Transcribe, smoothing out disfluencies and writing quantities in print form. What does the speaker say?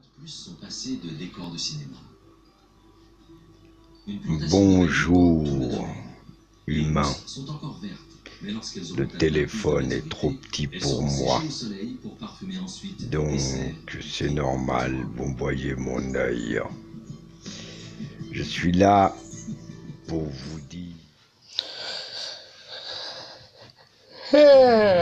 Bonjour, humain. Le téléphone est trop petit pour moi. Donc, c'est normal, vous voyez mon œil. Je suis là pour vous dire...